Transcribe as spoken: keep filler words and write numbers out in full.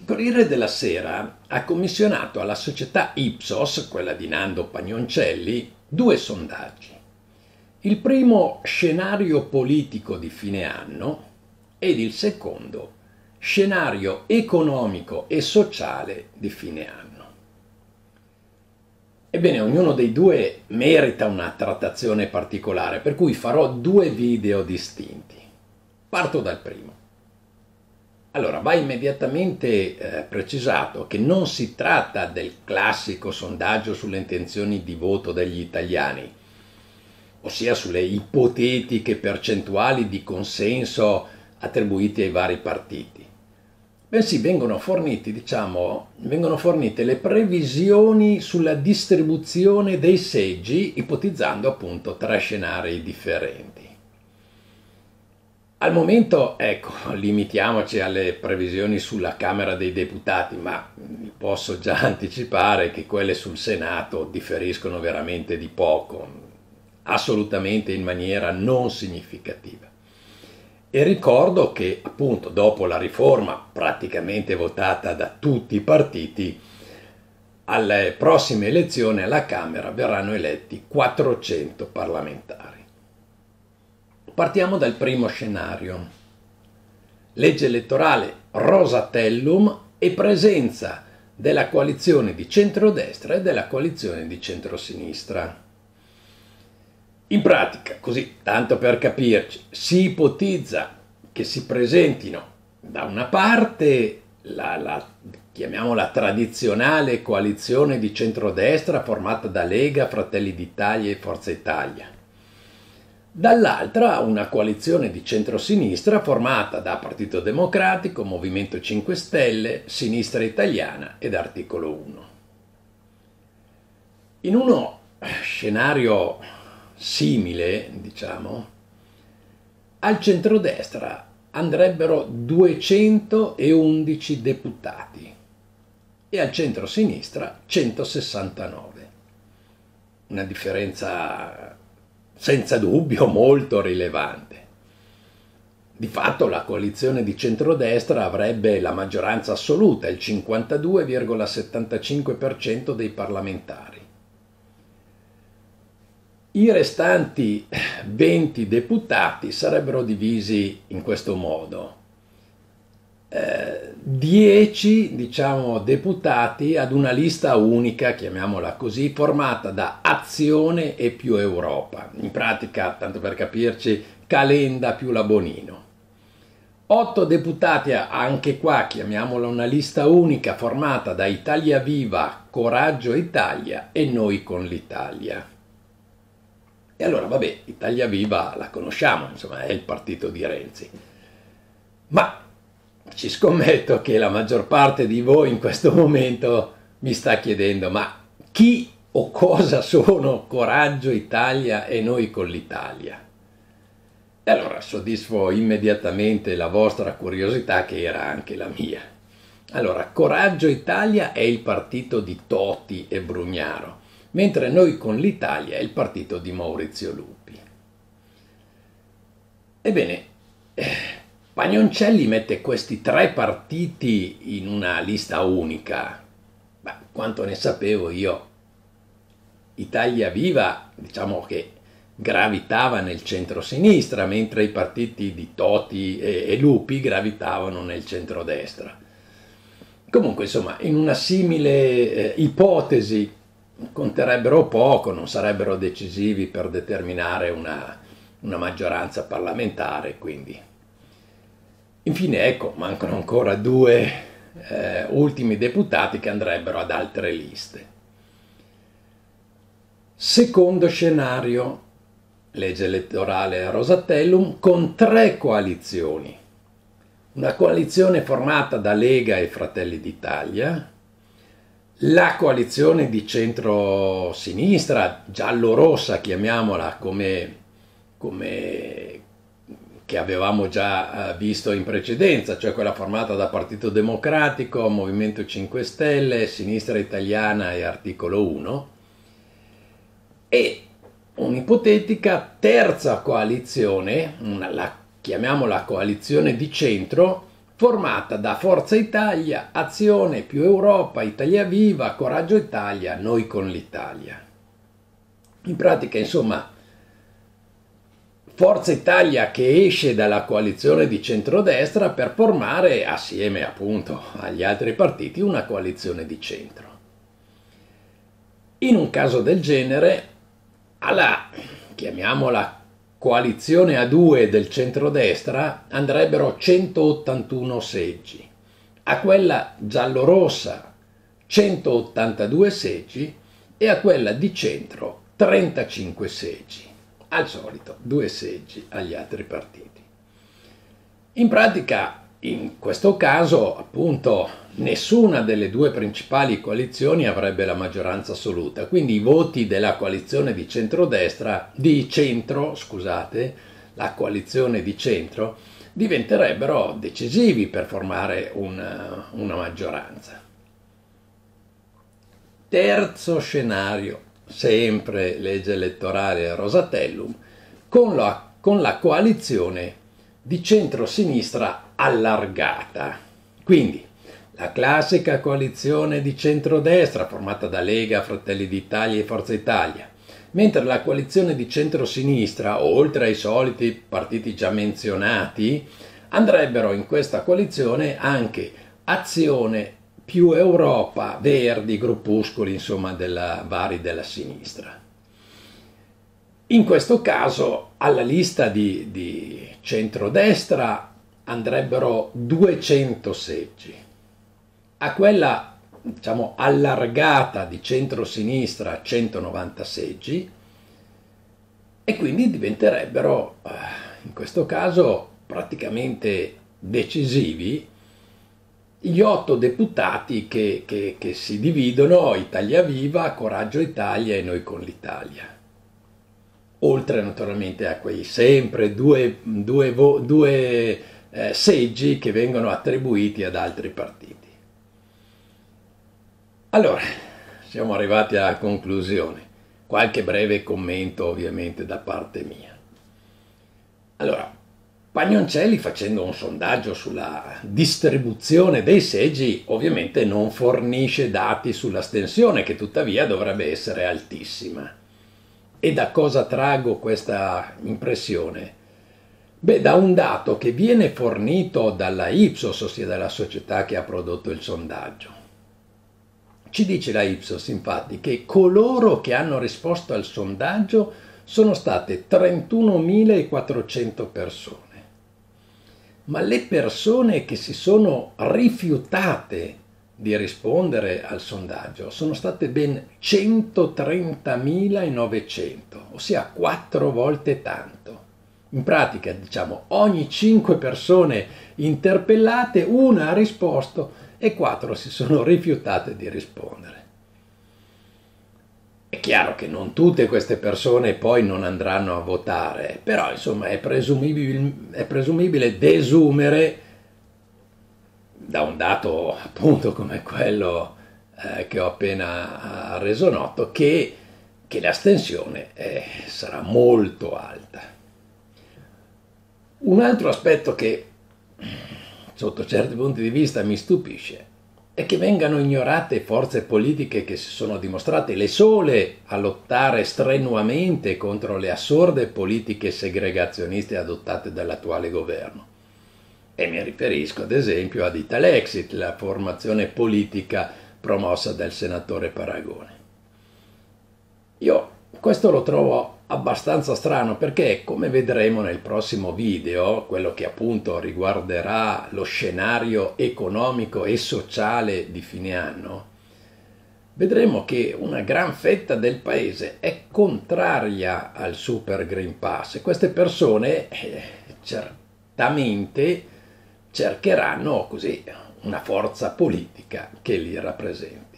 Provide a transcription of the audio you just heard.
Corriere della Sera ha commissionato alla società Ipsos, quella di Nando Pagnoncelli, due sondaggi. Il primo, scenario politico di fine anno, ed il secondo, scenario economico e sociale di fine anno. Ebbene, ognuno dei due merita una trattazione particolare, per cui farò due video distinti. Parto dal primo. Allora, va immediatamente eh, precisato che non si tratta del classico sondaggio sulle intenzioni di voto degli italiani, ossia sulle ipotetiche percentuali di consenso attribuiti ai vari partiti. Bensì vengono forniti, diciamo, vengono fornite le previsioni sulla distribuzione dei seggi, ipotizzando appunto tre scenari differenti. Al momento, ecco, limitiamoci alle previsioni sulla Camera dei Deputati, ma vi posso già anticipare che quelle sul Senato differiscono veramente di poco, assolutamente in maniera non significativa. E ricordo che, appunto, dopo la riforma praticamente votata da tutti i partiti, alle prossime elezioni alla Camera verranno eletti quattrocento parlamentari. Partiamo dal primo scenario. Legge elettorale Rosatellum e presenza della coalizione di centrodestra e della coalizione di centrosinistra. In pratica, così, tanto per capirci, si ipotizza che si presentino da una parte la, la chiamiamola tradizionale coalizione di centrodestra formata da Lega, Fratelli d'Italia e Forza Italia, dall'altra una coalizione di centrosinistra formata da Partito Democratico, Movimento cinque Stelle, Sinistra Italiana ed Articolo uno. In uno scenario simile, diciamo, al centrodestra andrebbero duecentoundici deputati e al centrosinistra centosessantanove. Una differenza senza dubbio molto rilevante. Di fatto la coalizione di centrodestra avrebbe la maggioranza assoluta, il cinquantadue virgola settantacinque per cento dei parlamentari. I restanti venti deputati sarebbero divisi in questo modo. Eh, dieci, diciamo, deputati ad una lista unica, chiamiamola così, formata da Azione e più Europa. In pratica, tanto per capirci, Calenda più la Bonino. otto deputati, anche qua chiamiamola una lista unica, formata da Italia Viva, Coraggio Italia e Noi con l'Italia. E allora, vabbè, Italia Viva la conosciamo, insomma, è il partito di Renzi. Ma ci scommetto che la maggior parte di voi in questo momento mi sta chiedendo: ma chi o cosa sono Coraggio Italia e Noi con l'Italia? E allora soddisfo immediatamente la vostra curiosità, che era anche la mia. Allora, Coraggio Italia è il partito di Toti e Brugnaro, mentre Noi con l'Italia è il partito di Maurizio Lupi. Ebbene, Pagnoncelli mette questi tre partiti in una lista unica. Beh, quanto ne sapevo io, Italia Viva, diciamo che gravitava nel centro-sinistra, mentre i partiti di Toti e, e Lupi gravitavano nel centrodestra. Comunque, insomma, in una simile eh, ipotesi conterebbero poco, non sarebbero decisivi per determinare una, una maggioranza parlamentare, quindi. Infine, ecco, mancano ancora due eh, ultimi deputati che andrebbero ad altre liste. Secondo scenario, legge elettorale Rosatellum con tre coalizioni. Una coalizione formata da Lega e Fratelli d'Italia, la coalizione di centro-sinistra, giallo-rossa chiamiamola, come, come che avevamo già visto in precedenza, cioè quella formata da Partito Democratico, Movimento cinque Stelle, Sinistra Italiana e Articolo uno, e un'ipotetica terza coalizione, una, la chiamiamola coalizione di centro, formata da Forza Italia, Azione, Più Europa, Italia Viva, Coraggio Italia, Noi con l'Italia. In pratica, insomma, Forza Italia che esce dalla coalizione di centrodestra per formare, assieme appunto agli altri partiti, una coalizione di centro. In un caso del genere, alla, chiamiamola, coalizione a due del centrodestra andrebbero centottantuno seggi, a quella giallorossa centottantadue seggi e a quella di centro trentacinque seggi. Al solito due seggi agli altri partiti. In pratica, in questo caso, appunto, nessuna delle due principali coalizioni avrebbe la maggioranza assoluta, quindi i voti della coalizione di centrodestra, di centro, scusate, la coalizione di centro, diventerebbero decisivi per formare una, una maggioranza. Terzo scenario, sempre legge elettorale Rosatellum, con la, con la coalizione di centro-sinistra allargata. Quindi la classica coalizione di centrodestra formata da Lega, Fratelli d'Italia e Forza Italia, mentre la coalizione di centro-sinistra, oltre ai soliti partiti già menzionati, andrebbero in questa coalizione anche Azione, Più Europa, Verdi, gruppuscoli insomma della, vari della sinistra. In questo caso alla lista di, di centrodestra andrebbero duecento seggi, a quella diciamo allargata di centrosinistra centonovanta seggi e quindi diventerebbero in questo caso praticamente decisivi gli otto deputati che, che, che si dividono Italia Viva, Coraggio Italia e Noi con l'Italia. Oltre naturalmente a quei sempre due, due, due eh, seggi che vengono attribuiti ad altri partiti. Allora, siamo arrivati alla conclusione. Qualche breve commento ovviamente da parte mia. Allora, Pagnoncelli, facendo un sondaggio sulla distribuzione dei seggi, ovviamente non fornisce dati sull'astensione, che tuttavia dovrebbe essere altissima. E da cosa traggo questa impressione? Beh, da un dato che viene fornito dalla Ipsos, ossia dalla società che ha prodotto il sondaggio. Ci dice la Ipsos, infatti, che coloro che hanno risposto al sondaggio sono state trentunomilaquattrocento persone. Ma le persone che si sono rifiutate di rispondere al sondaggio sono state ben centotrentamila novecento, ossia quattro volte tanto. In pratica, diciamo, ogni cinque persone interpellate, una ha risposto e quattro si sono rifiutate di rispondere. È chiaro che non tutte queste persone poi non andranno a votare, però insomma è presumibile, è presumibile desumere da un dato appunto come quello eh, che ho appena reso noto che, che l'astensione eh, sarà molto alta. Un altro aspetto che sotto certi punti di vista mi stupisce è che vengano ignorate forze politiche che si sono dimostrate le sole a lottare strenuamente contro le assurde politiche segregazioniste adottate dall'attuale governo. E mi riferisco ad esempio ad Italexit, la formazione politica promossa dal senatore Paragone. Io questo lo trovo abbastanza strano perché, come vedremo nel prossimo video, quello che appunto riguarderà lo scenario economico e sociale di fine anno, vedremo che una gran fetta del paese è contraria al Super Green Pass e queste persone eh, certamente cercheranno così una forza politica che li rappresenti.